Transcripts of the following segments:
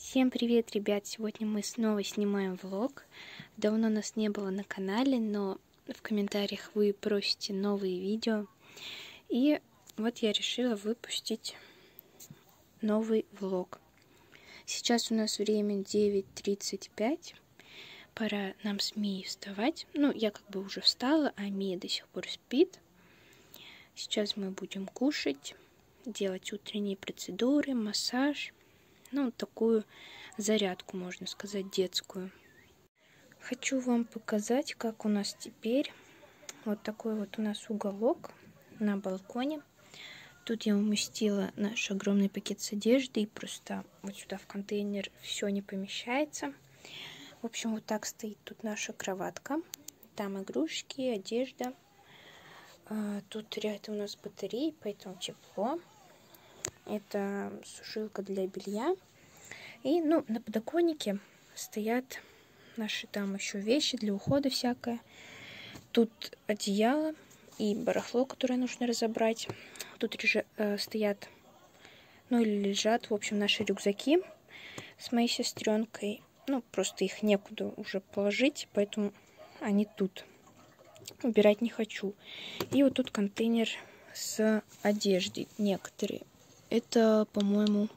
Всем привет, ребят! Сегодня мы снова снимаем влог. Давно нас не было на канале, но в комментариях вы просите новые видео. И вот я решила выпустить новый влог. Сейчас у нас время 9:35. Пора нам с Мией вставать. Ну, я как бы уже встала, а Мия до сих пор спит. Сейчас мы будем кушать, делать утренние процедуры, массаж. Ну, такую зарядку, можно сказать, детскую. Хочу вам показать, как у нас теперь. Вот такой вот у нас уголок на балконе. Тут я уместила наш огромный пакет с одеждой. Просто вот сюда в контейнер все не помещается. В общем, вот так стоит тут наша кроватка. Там игрушки, одежда. Тут рядом у нас батареи, поэтому тепло. Это сушилка для белья. И, ну, на подоконнике стоят наши там еще вещи для ухода всякое. Тут одеяло и барахло, которое нужно разобрать. Тут стоят, ну или лежат, в общем, наши рюкзаки с моей сестренкой. Ну, просто их некуда уже положить, поэтому они тут. Убирать не хочу. И вот тут контейнер с одеждой некоторые. Это, по-моему,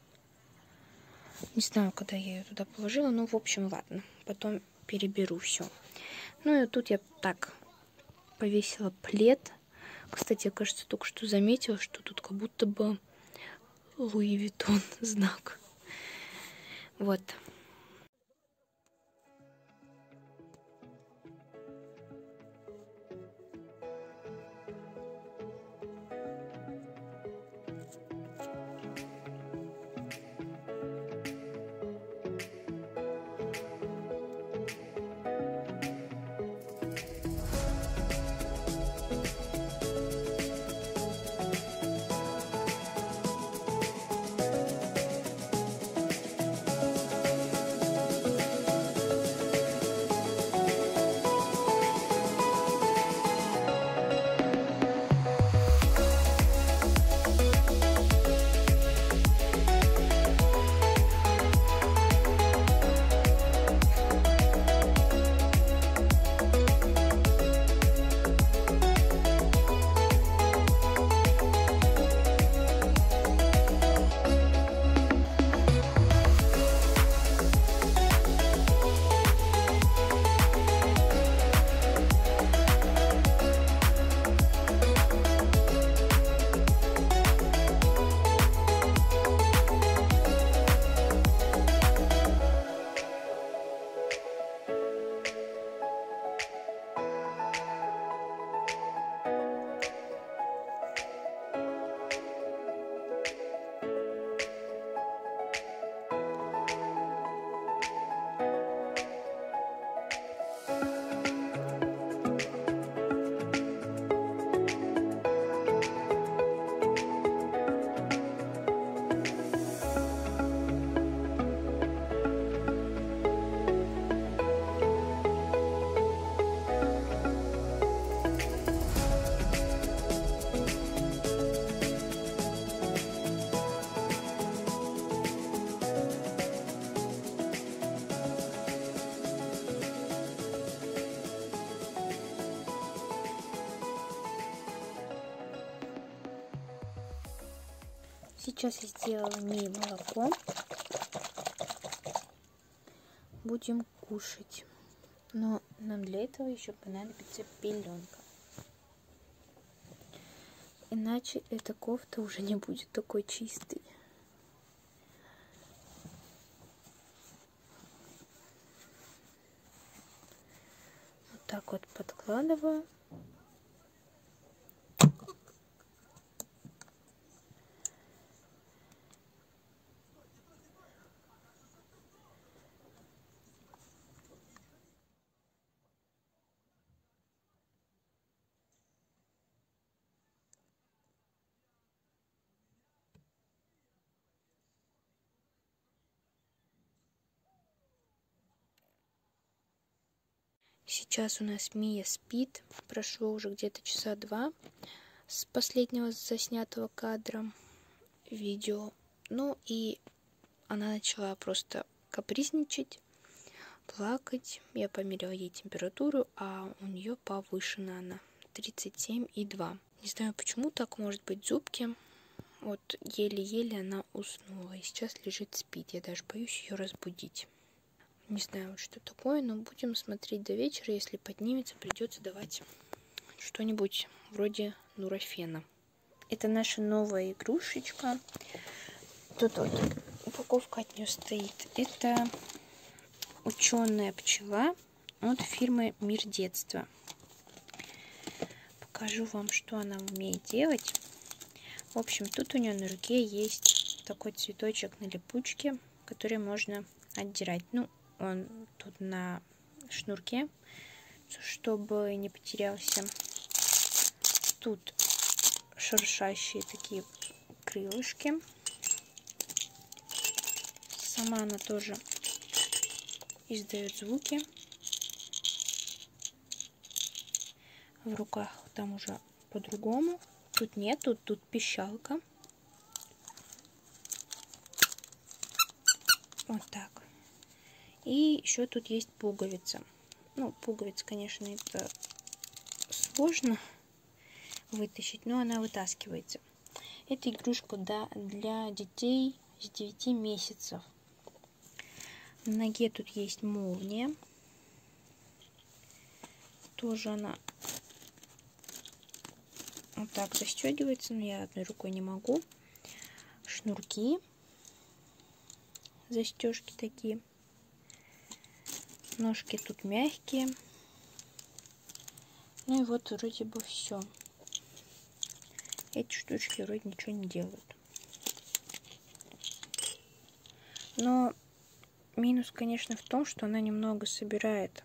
не знаю, когда я ее туда положила, но, в общем, ладно. Потом переберу все. Ну и тут я так повесила плед. Кстати, я, кажется, только что заметила, что тут как будто бы Луи Виттон знак. Вот. Сейчас я сделала Мии молоко. Будем кушать. Но нам для этого еще понадобится пеленка. Иначе эта кофта уже не будет такой чистой. Вот так вот подкладываю. Сейчас у нас Мия спит. Прошло уже где-то часа 2 с последнего заснятого кадра видео. Ну и она начала просто капризничать, плакать. Я померила ей температуру, а у нее повышена она 37,2. Не знаю, почему так, может быть, зубки. Вот еле-еле она уснула и сейчас лежит, спит. Я даже боюсь ее разбудить. Не знаю, вот что такое, но будем смотреть до вечера. Если поднимется, придется давать что-нибудь вроде нурофена. Это наша новая игрушечка. Тут вот упаковка от нее стоит. Это ученая пчела от фирмы Мир детства. Покажу вам, что она умеет делать. В общем, тут у нее на руке есть такой цветочек на липучке, который можно отдирать. Ну, он тут на шнурке, чтобы не потерялся. Тут шуршащие такие крылышки. Сама она тоже издает звуки. В руках там уже по-другому. Тут нет, тут пищалка. Вот так. И еще тут есть пуговица. Ну, пуговица, конечно, это сложно вытащить, но она вытаскивается. Это игрушка для детей с 9 месяцев. На ноге тут есть молния. Тоже она вот так застегивается, но я одной рукой не могу. Шнурки, застежки такие. Ножки тут мягкие. Ну и вот вроде бы все. Эти штучки вроде ничего не делают. Но минус, конечно, в том, что она немного собирает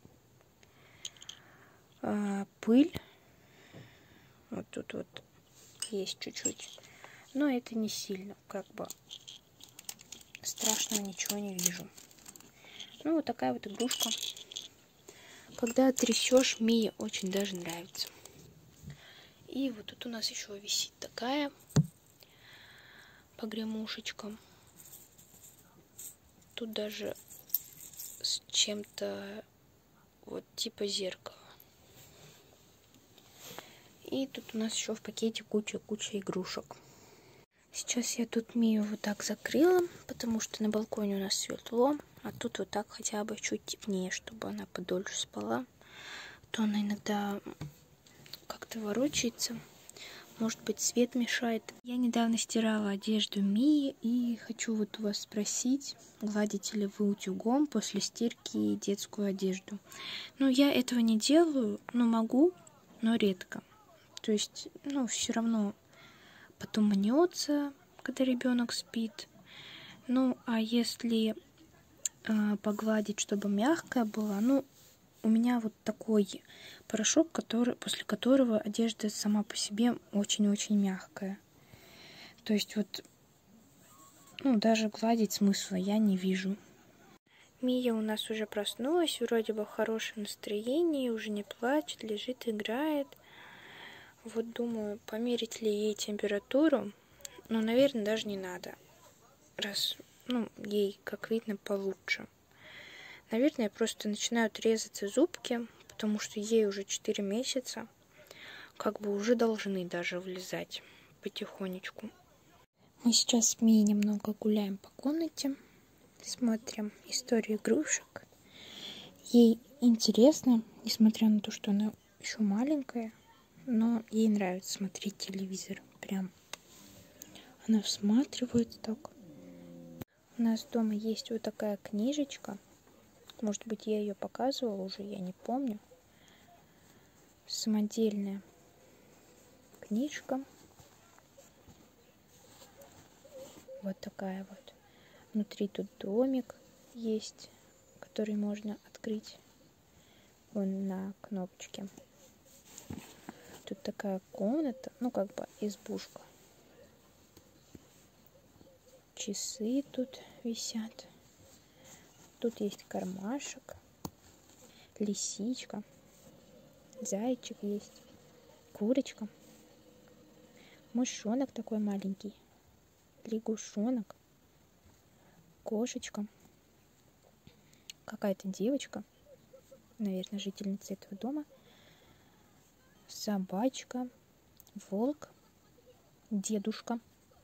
пыль. Вот тут вот есть чуть-чуть. Но это не сильно, как бы страшного ничего не вижу. Ну, вот такая вот игрушка. Когда трясешь, Мии очень даже нравится. И вот тут у нас еще висит такая погремушечка. Тут даже с чем-то вот типа зеркала. И тут у нас еще в пакете куча игрушек. Сейчас я тут Мию вот так закрыла, потому что на балконе у нас светло, а тут вот так хотя бы чуть темнее, чтобы она подольше спала. То она иногда как-то ворочается. Может быть, свет мешает. Я недавно стирала одежду Мии и хочу вот у вас спросить, гладите ли вы утюгом после стирки детскую одежду. Ну, я этого не делаю, но могу, но редко. То есть, ну, все равно потом мнется, когда ребенок спит. Ну, а если погладить, чтобы мягкая была, ну, у меня вот такой порошок, после которого одежда сама по себе очень-очень мягкая. То есть вот, ну, даже гладить смысла я не вижу. Мия у нас уже проснулась, вроде бы в хорошем настроении, уже не плачет, лежит, играет. Вот думаю, померить ли ей температуру, но, наверное, даже не надо, раз, ну, ей, как видно, получше. Наверное, просто начинают резаться зубки, потому что ей уже 4 месяца, как бы уже должны даже влезать потихонечку. Мы сейчас с Мией немного гуляем по комнате, смотрим историю игрушек. Ей интересно, несмотря на то, что она еще маленькая, но ей нравится смотреть телевизор. Прям она всматривается так. У нас дома есть вот такая книжечка. Может быть, я ее показывала уже, я не помню. Самодельная книжка. Вот такая вот. Внутри тут домик есть, который можно открыть вон на кнопочке. Тут такая комната, ну как бы избушка. Часы тут висят. Тут есть кармашек, лисичка, зайчик есть, курочка, мышонок такой маленький, лягушонок, кошечка, какая-то девочка, наверное, жительница этого дома, собачка, волк, дедушка,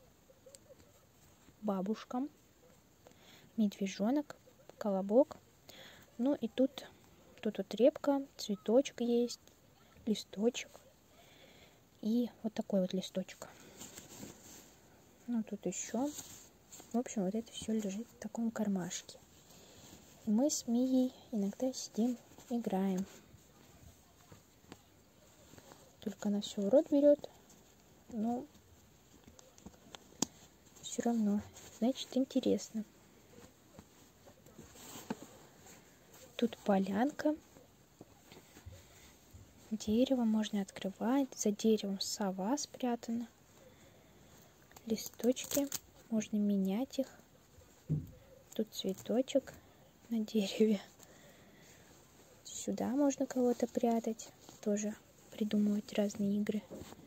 бабушка, медвежонок, колобок. Ну и тут вот репка, цветочек есть, листочек и вот такой вот листочек. Ну тут еще. В общем, вот это все лежит в таком кармашке. И мы с Мией иногда сидим, играем. Только она все в рот берет, но все равно, значит, интересно. Тут полянка. Дерево можно открывать. За деревом сова спрятана. Листочки. Можно менять их. Тут цветочек на дереве. Сюда можно кого-то прятать. Тоже придумывать разные игры.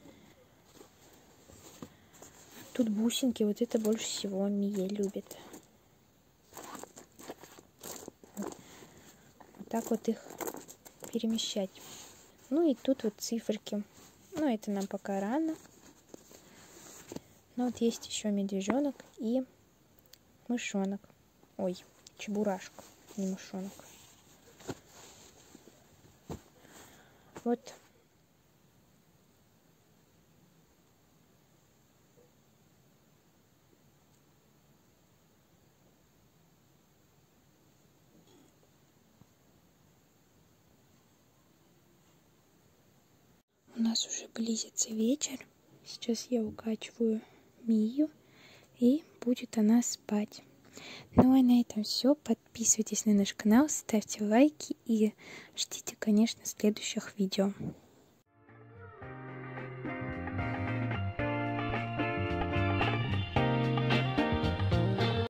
Тут бусинки. Вот это больше всего Мия любит. Вот так вот их перемещать. Ну и тут вот циферки. Ну это нам пока рано. Но вот есть еще медвежонок и мышонок. Ой, чебурашка, не мышонок. Вот. У нас уже близится вечер. Сейчас я укачиваю Мию, и будет она спать. Ну а на этом все. Подписывайтесь на наш канал, ставьте лайки и ждите, конечно, следующих видео.